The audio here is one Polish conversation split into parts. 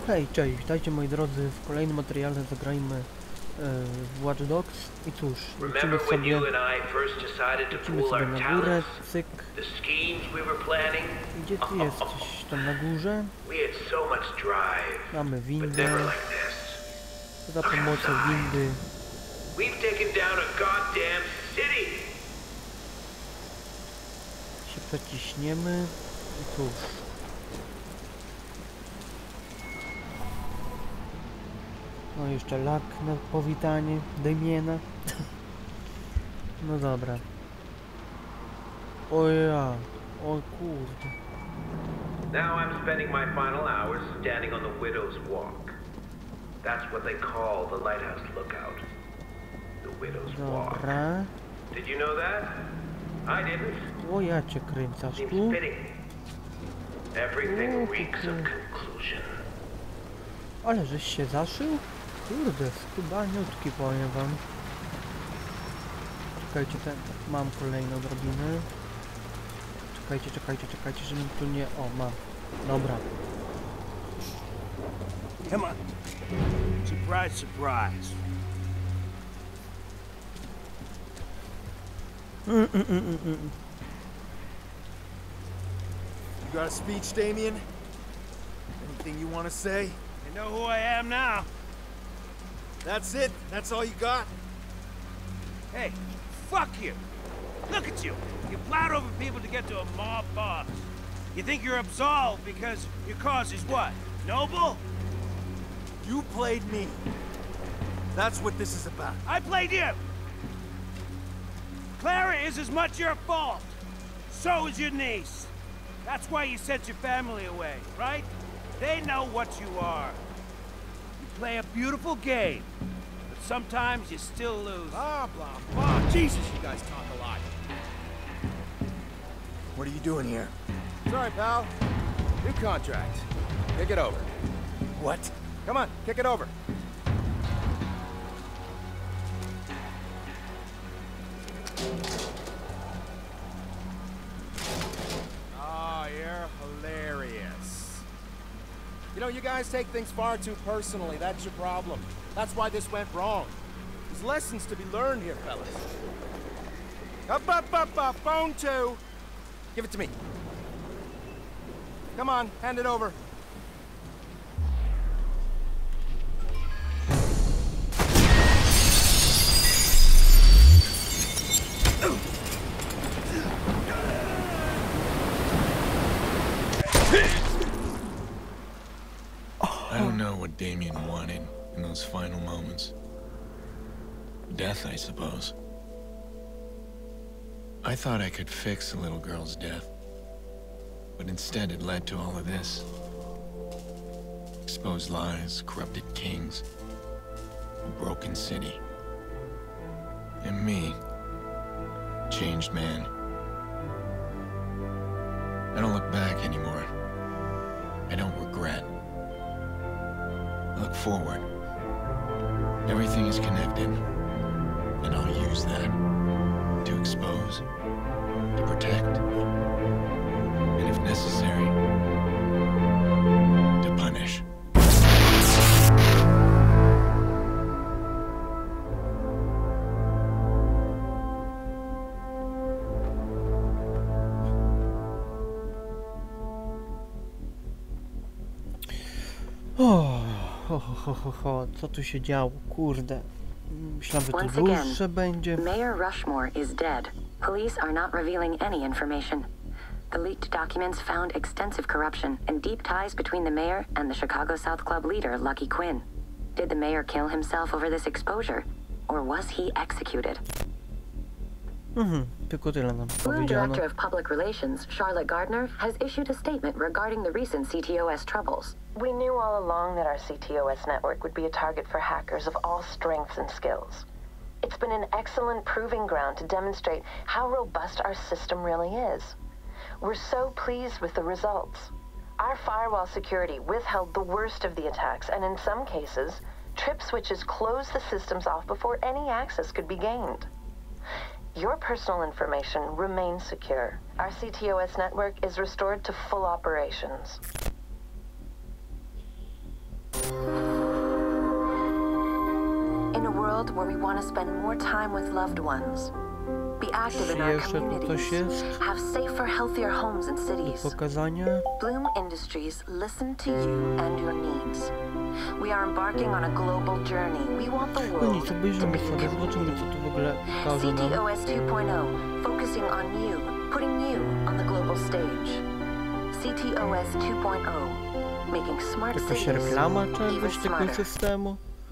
Hej, cześć, witajcie moi drodzy, w kolejnym materiale zagrajmy w Watch Dogs i cóż, lecimy sobie na górę, cyk. Gdzie ty jesteś? Tam na górze? Mamy windę, za pomocą windy się przeciśniemy i cóż. No jeszcze lak na powitanie Damiena. No dobra. O ja, o kurde. Now I'm spending my final hours standing on the Widow's Walk. That's what they call the lighthouse lookout. The Widow's Walk. Dobra. Did you know that? I didn't. O ja cię kręcasz Seems tu. fitting. Everything reeks of conclusion. Ale żeś się zaszył? Kurde, skubaniutki powiem wam. Czekajcie, mam kolejną drabinę. Czekajcie, żebym tu nie... O, mam. Dobra. Come on. Surprise, surprise. You got a speech, Damien? Anything you want to say? You know who I am now. That's it? That's all you got? Hey, fuck you. Look at you. You plowed over people to get to a mob boss. You think you're absolved because your cause is what? Noble? You played me. That's what this is about. I played you. Clara is as much your fault. So is your niece. That's why you sent your family away, right? They know what you are. You play a beautiful game, but sometimes you still lose. Blah, blah, blah. Jesus, you guys talk a lot. What are you doing here? Sorry, pal. New contract. Kick it over. What? Come on, kick it over. Oh, you're hilarious. You know, you guys take things far too personally. That's your problem. That's why this went wrong. There's lessons to be learned here, fellas. Up, phone 2. Give it to me. Come on, hand it over. I don't know what Damien wanted in those final moments. Death, I suppose. I thought I could fix the little girl's death, but instead it led to all of this. Exposed lies, corrupted kings, a broken city. And me, changed man. I don't look back anymore. I don't regret. I look forward. Everything is connected, and I'll use that to expose, to protect, and if necessary, to punish. Co tu się działo? Kurde. Myślałem, że to dłuższe będzie. Mayor Rushmore is dead. Police are not revealing any information. The leaked documents found extensive corruption and deep ties between the mayor and the Chicago South Club leader, Lucky Quinn. Did the mayor kill himself over this exposure? Or was he executed? Tylko tyle nam Bloom powiedziano. Director of Public Relations, Charlotte Gardner, has issued a statement regarding the recent CTOS troubles. We knew all along that our CTOS network would be a target for hackers of all strengths and skills. It's been an excellent proving ground to demonstrate how robust our system really is. We're so pleased with the results. Our firewall security withheld the worst of the attacks, and in some cases, trip switches closed the systems off before any access could be gained. Your personal information remains secure. Our CTOS network is restored to full operations. a world where we want to spend more time with loved ones. Be active in our communities. Have safer, healthier homes and cities. Bloom Industries listen to you and your needs. We are embarking on a global journey. We want the world to be CTOS 2.0, focusing on you, putting you on the global stage. CTOS 2.0, making smart cities even smarter.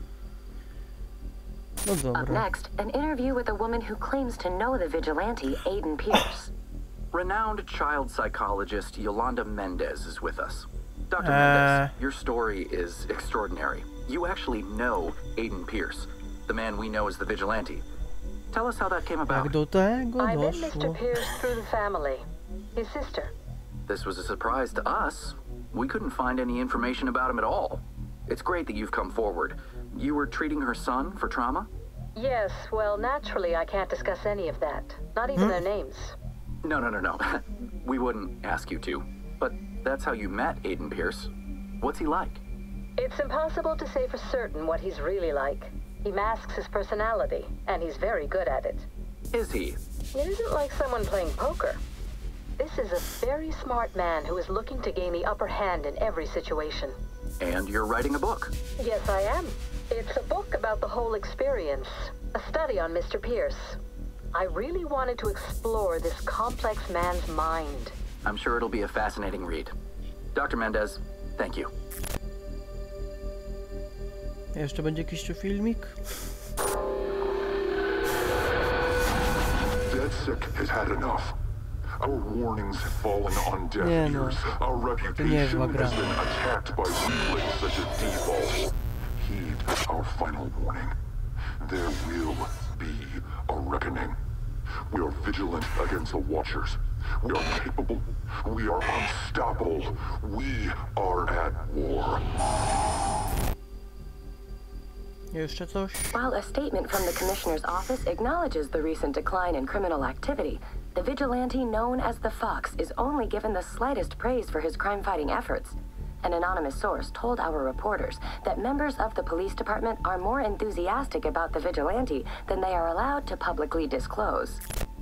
Up next, an interview with a woman who claims to know the vigilante, Aiden Pierce. Renowned child psychologist Yolanda Mendez is with us. Dr. Mendez, your story is extraordinary. You actually know Aiden Pierce, the man we know as the vigilante. Tell us how that came about. I met Mr. Pierce through the family, his sister. This was a surprise to us. We couldn't find any information about him at all. It's great that you've come forward. You were treating her son for trauma? Yes, well, naturally I can't discuss any of that. Not even their names. No. We wouldn't ask you to. But that's how you met Aiden Pierce. What's he like? It's impossible to say for certain what he's really like. He masks his personality, and he's very good at it. Is he? It isn't like someone playing poker. This is a very smart man who is looking to gain the upper hand in every situation. And you're writing a book. Yes, I am. It's a book about the whole experience, a study on Mr. Pierce. I really wanted to explore this complex man's mind. I'm sure it'll be a fascinating read. Dr. Mendez, thank you. Jeszcze będzie jakiś tu filmik? DedSec has had enough. Our warnings have fallen on deaf ears. Our reputation has been attacked by weaklings such as Default. Heed our final warning. There will be a reckoning. We are vigilant against the Watchers. We are capable. We are unstoppable. We are at war. Jeszcze coś? While a statement from the Commissioner's office acknowledges the recent decline in criminal activity, the vigilante known as the Fox is only given the slightest praise for his crime-fighting efforts. An anonymous source told our reporters that members of the police department are more enthusiastic about the vigilante than they are allowed to publicly disclose.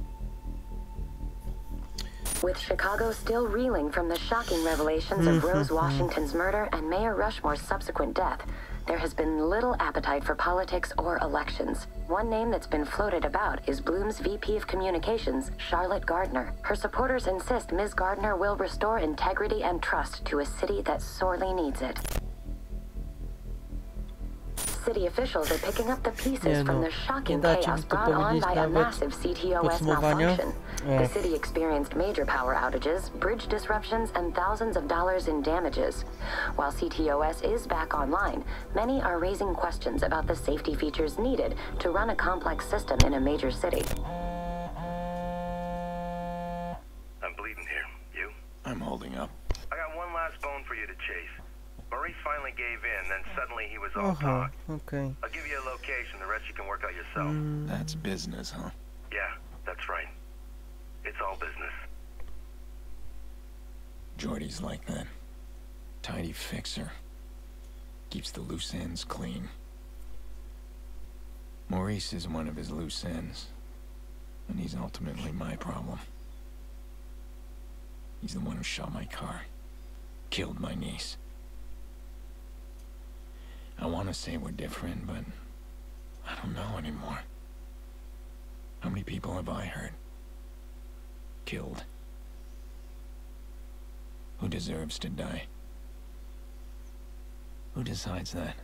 With Chicago still reeling from the shocking revelations of Rose Washington's murder and Mayor Rushmore's subsequent death, there has been little appetite for politics or elections. One name that's been floated about is Bloom's VP of Communications, Charlotte Gardner. Her supporters insist Ms. Gardner will restore integrity and trust to a city that sorely needs it. City officials are picking up the pieces from the shocking chaos brought on by a massive CTOS malfunction. The city experienced major power outages, bridge disruptions, and thousands of dollars in damages. While CTOS is back online, many are raising questions about the safety features needed to run a complex system in a major city. I'm bleeding here. You? I'm holding up. I got one last bone for you to chase. Maurice finally gave in, then suddenly he was all talk. Okay. I'll give you a location, the rest you can work out yourself. That's business, huh? Yeah, that's right. It's all business. Jordy's like that. Tidy fixer. Keeps the loose ends clean. Maurice is one of his loose ends. And he's ultimately my problem. He's the one who shot my car. Killed my niece. I want to say we're different, but I don't know anymore. How many people have I hurt? Killed? Who deserves to die? Who decides that?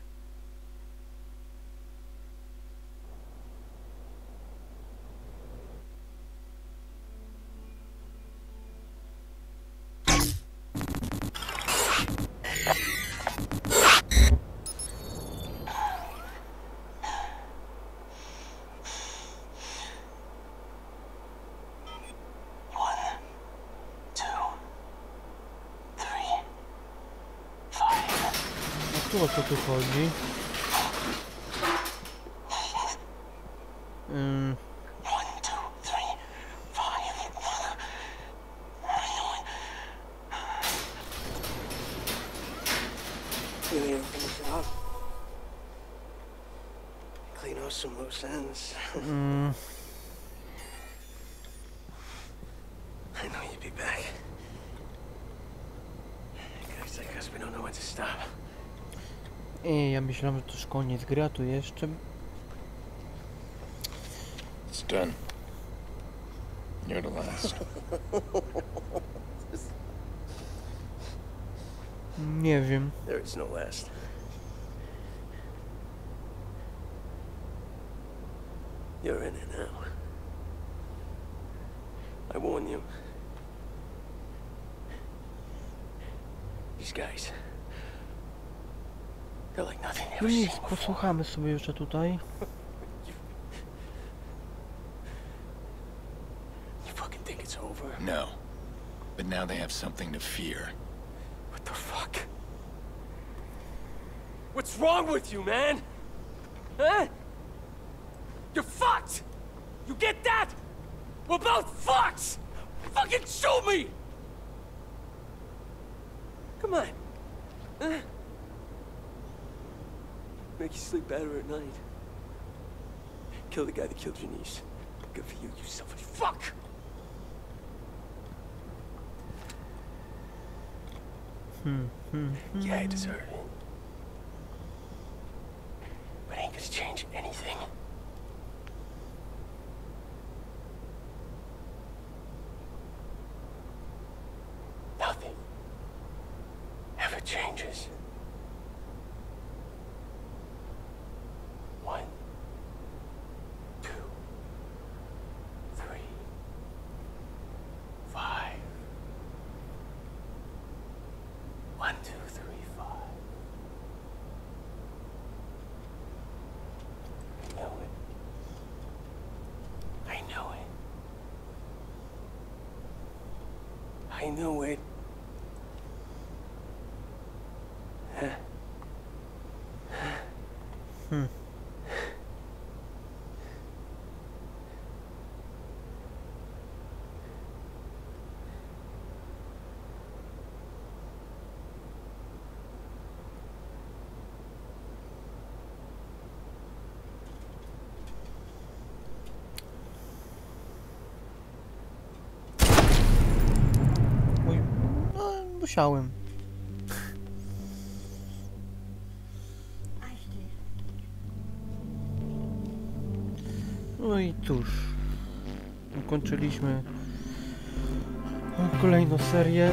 O co tu chodzi? You need to finish it off. Clean close some loose ends. I know you'd be back. Guys like us, we don't know when to stop. Ja myślałem, że to już koniec gry, a tu jeszcze. It's done. You're the last. Nie wiem. There is no last. You're in it now. I warn you. These guys. They're like nothing you've No ever nic, seen before. posłuchamy sobie jeszcze tutaj. You fucking think it's over? No. But now they have something to fear. What the fuck? What's wrong with you, man? Huh? You're fucked! You get that? We're both fucked! Fucking shoot me! Come on. Huh? Make you sleep better at night. Kill the guy that killed your niece. Good for you, you selfish fuck! Yeah, I deserve it. But ain't gonna change anything. Nothing ever changes. 1, 2, 3, 5. 1, 2, 3, 5. I know it. I know it. I know it. Oj, no, musiałem. No i cóż, ukończyliśmy kolejną serię.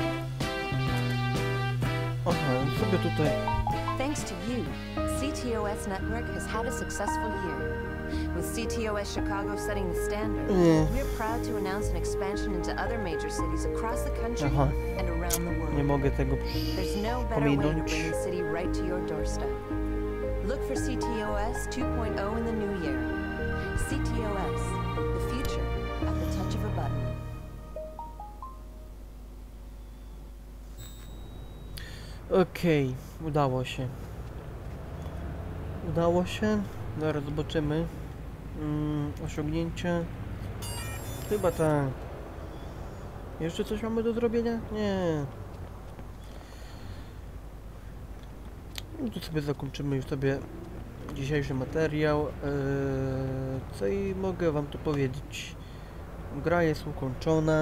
Aha, sobie tutaj. Thanks to you, CTOS Network has had a successful year. With CTOS Chicago setting the standard, we're proud to announce an expansion into other major cities across the country and around the world. Nie mogę tego There's no better way to bring the city right to your doorstep. Look for CTOS 2.0 in the new year. CTOS, the future at the touch of a button. Okej, udało się. Udało się. Zaraz zobaczymy. Osiągnięcie. Chyba tak. Jeszcze coś mamy do zrobienia? Nie. No to sobie zakończymy już sobie dzisiejszy materiał. Co i mogę wam tu powiedzieć? Gra jest ukończona.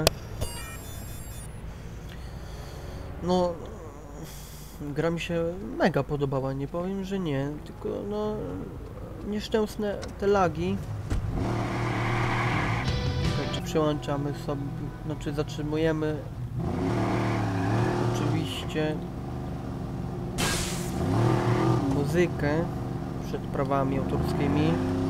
No, gra mi się mega podobała, nie powiem, że nie, tylko no nieszczęsne te lagi. Czy przełączamy sobie, znaczy zatrzymujemy oczywiście muzykę przed prawami autorskimi.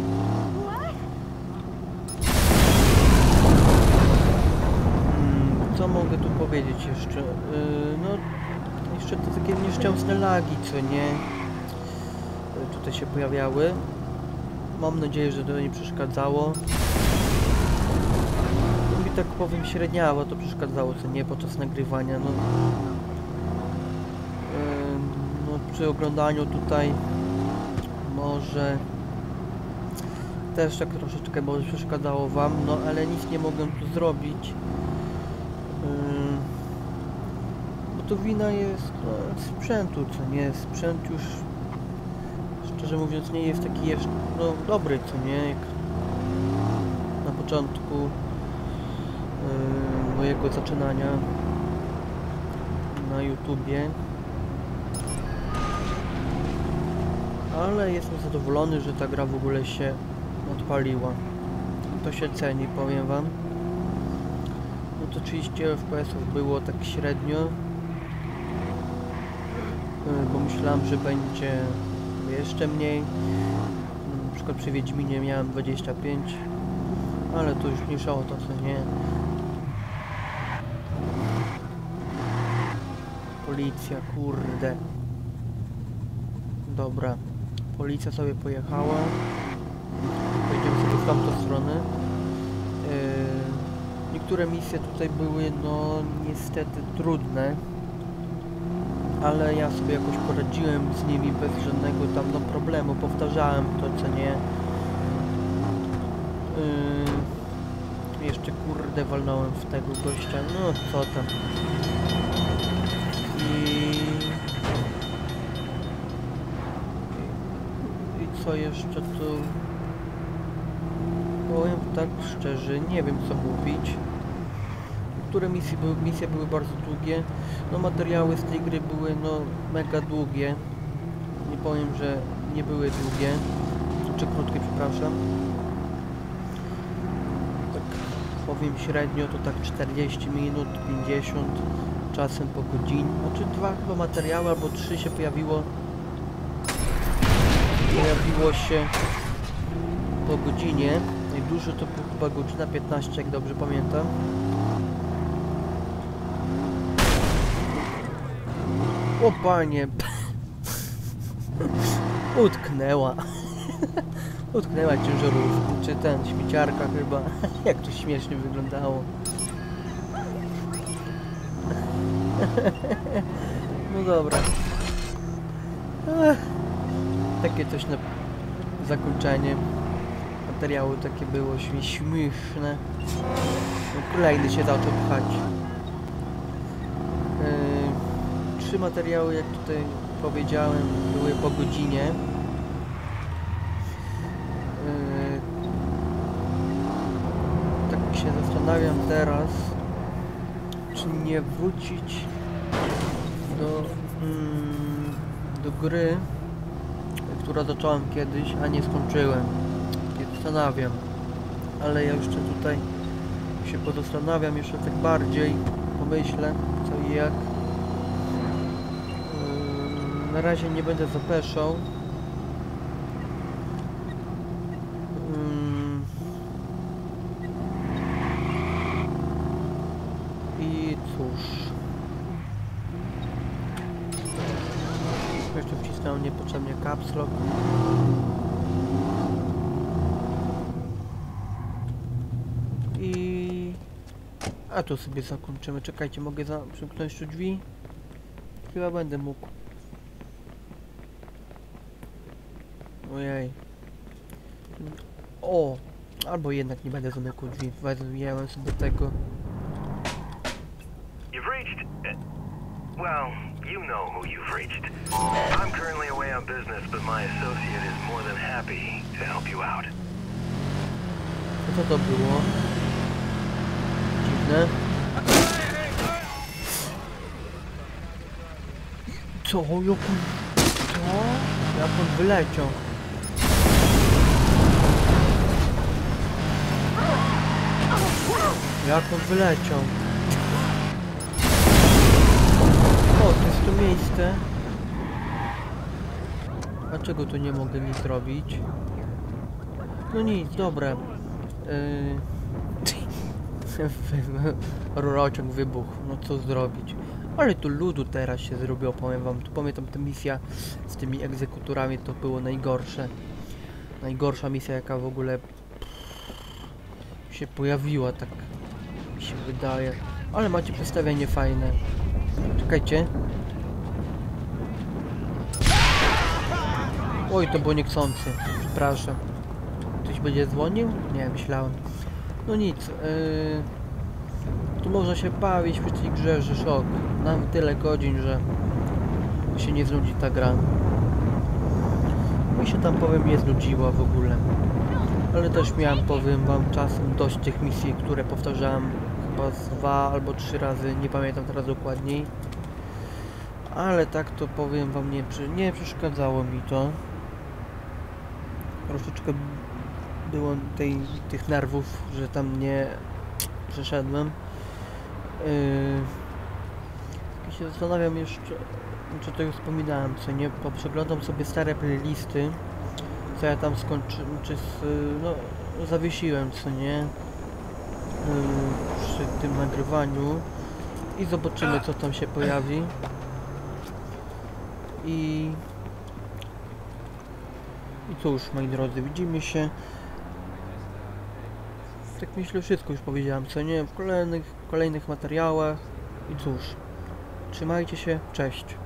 Co mogę tu powiedzieć jeszcze? No, jeszcze te takie nieszczęsne lagi, co nie? Tutaj się pojawiały. Mam nadzieję, że to nie przeszkadzało. No mi tak powiem średniawo to przeszkadzało, co nie, podczas nagrywania. No, no przy oglądaniu tutaj może też tak troszeczkę może przeszkadzało wam, no ale nic nie mogłem tu zrobić. Bo to wina jest no, sprzętu, co nie? Sprzęt już szczerze mówiąc nie jest taki jeszcze, no dobry, co nie, jak na początku mojego zaczynania na YouTubie. Ale jestem zadowolony, że ta gra w ogóle się odpaliła. To się ceni, powiem wam. No to 30 FPS-ów było tak średnio. Bo myślałem, że będzie jeszcze mniej. Na przykład przy Wiedźminie miałem 25. Ale to już mniejsza o to, co nie. Policja, kurde. Dobra. Policja sobie pojechała. Pojedziemy sobie w tamtą stronę. Niektóre misje tutaj były, no niestety trudne. Ale ja sobie jakoś poradziłem z nimi bez żadnego tam no problemu. Powtarzałem to, co nie. Jeszcze kurde walnąłem w tego gościa. No co tam. I co jeszcze tu? Powiem tak szczerze, nie wiem co mówić. Niektóre misje były bardzo długie. No materiały z tej gry były no mega długie. Nie powiem, że nie były długie. Czy krótkie, przepraszam. Tak powiem średnio to tak 40 minut, 50, czasem po godzinie. Znaczy 2 chyba materiały albo 3 się pojawiło się po godzinie. Najdłużej to było chyba godzina 15, jak dobrze pamiętam. O panie! Utknęła. Utknęła ciężarówka, czy ten, śmieciarka chyba. Jak to śmiesznie wyglądało. No dobra. Takie coś na zakończenie materiału takie było śmieszne. No, kolejny się zaczął pchać. 3 materiały, jak tutaj powiedziałem, były po godzinie. Tak się zastanawiam teraz, czy nie wrócić do gry, która zacząłem kiedyś, a nie skończyłem. Nie zastanawiam, ale ja jeszcze tutaj się pozastanawiam jeszcze tak bardziej, pomyślę co i jak. Na razie nie będę zapeszał. I cóż. Jeszcze wcisnąłem niepotrzebnie caps lock. A tu sobie zakończymy. Czekajcie, mogę przymknąć jeszcze drzwi? Chyba będę mógł. Ojej. O! Albo jednak nie będę zamykał drzwi. Wezmę sobie tego. You've reached... Well, you know who you've reached. I'm currently away on business, but my associate is more than happy to help you out. Co to było? Dziwne. Co? Jak on wyleciał? Jak on wyleciał? O, to jest to miejsce. Dlaczego tu nie mogę nic zrobić? No nic, dobra. Rurociąg wybuchł, no co zrobić? Ale tu ludu teraz się zrobiło, powiem wam. Tu pamiętam, ta misja z tymi egzekutorami to było najgorsze. Najgorsza misja, jaka w ogóle się pojawiła, tak mi się wydaje. Ale macie przedstawienie fajne. Czekajcie. Oj, to było niechcący. Przepraszam. Ktoś będzie dzwonił? Nie, myślałem. No nic. Tu można się bawić w tej grze, że szok. Mam tyle godzin, że się nie znudzi ta gra. mi się tam, powiem, nie znudziła w ogóle. Ale też miałem, powiem wam, czasem dość tych misji, które powtarzałem chyba z 2 albo 3 razy, nie pamiętam teraz dokładniej. Ale tak to, powiem wam, nie przeszkadzało mi to. Troszeczkę było tych nerwów, że tam nie przeszedłem. Się zastanawiam jeszcze, czy to już wspominałem, co nie, przeglądam sobie stare playlisty, co ja tam skończyłem, no, zawiesiłem, co nie, przy tym nagrywaniu i zobaczymy, co tam się pojawi. I cóż, moi drodzy, widzimy się. Tak myślę, wszystko już powiedziałem, co nie, w kolejnych materiałach. I cóż, trzymajcie się, cześć.